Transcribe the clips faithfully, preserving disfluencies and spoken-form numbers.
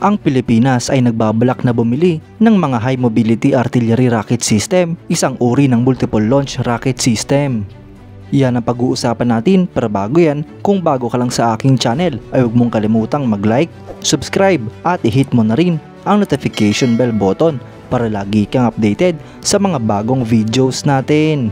ang Pilipinas ay nagbabalak na bumili ng mga high mobility artillery rocket system, isang uri ng multiple launch rocket system. Yan ang pag-uusapan natin, pero bago yan, kung bago ka lang sa aking channel ay huwag mong kalimutang mag-like, subscribe at i-hit mo na rin ang notification bell button para lagi kang updated sa mga bagong videos natin.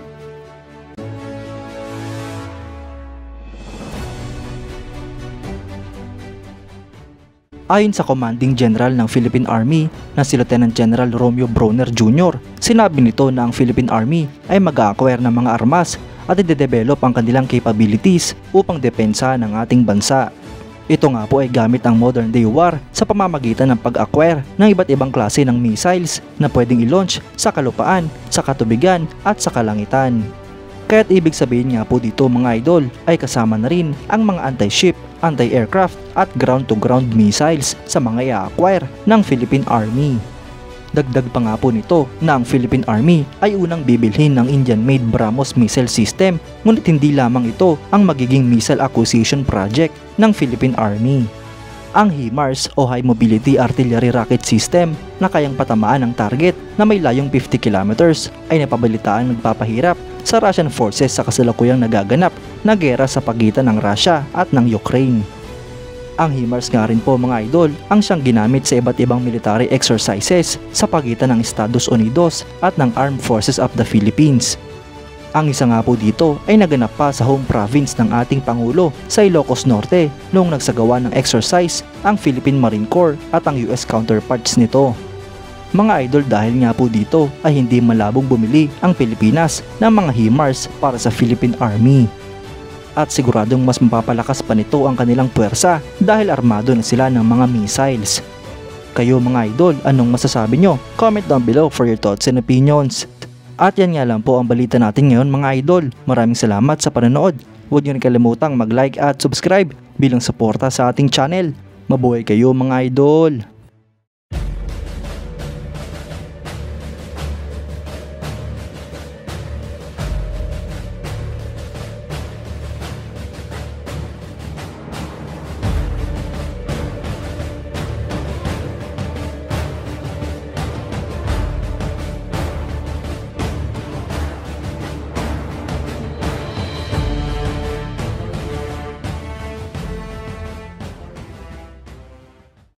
Ayon sa Commanding General ng Philippine Army na si Lieutenant General Romeo Bronner Junior, sinabi nito na ang Philippine Army ay mag-a-acquire ng mga armas at i-develop ang kanilang capabilities upang depensa ng ating bansa. Ito nga po ay gamit ang modern day war sa pamamagitan ng pag-acquire ng iba't ibang klase ng missiles na pwedeng i-launch sa kalupaan, sa katubigan at sa kalangitan. Kaya't ibig sabihin nga po dito mga idol ay kasama na rin ang mga anti-ship, anti-aircraft at ground-to-ground missiles sa mga i-acquire ng Philippine Army. Dagdag pa nga po nito na ang Philippine Army ay unang bibilhin ng Indian-made Brahmos Missile System, ngunit hindi lamang ito ang magiging missile acquisition project ng Philippine Army. Ang HIMARS o High Mobility Artillery Rocket System na kayang patamaan ng target na may layong fifty kilometers ay napabalitaan nagpapahirap sa Russian forces sa kasalukuyang nagaganap na gera sa pagitan ng Russia at ng Ukraine. Ang HIMARS nga rin po mga idol ang siyang ginamit sa iba't ibang military exercises sa pagitan ng Estados Unidos at ng Armed Forces of the Philippines. Ang isa nga po dito ay naganap pa sa home province ng ating Pangulo sa Ilocos Norte noong nagsagawa ng exercise ang Philippine Marine Corps at ang U S counterparts nito. Mga idol, dahil nga po dito ay hindi malabong bumili ang Pilipinas ng mga HIMARS para sa Philippine Army. At siguradong mas mapapalakas pa nito ang kanilang puwersa dahil armado na sila ng mga missiles. Kayo mga idol, anong masasabi nyo? Comment down below for your thoughts and opinions. At yan nga lang po ang balita natin ngayon mga idol. Maraming salamat sa panonood. Huwag nyo rin kalimutang mag-like at subscribe bilang suporta sa ating channel. Mabuhay kayo mga idol!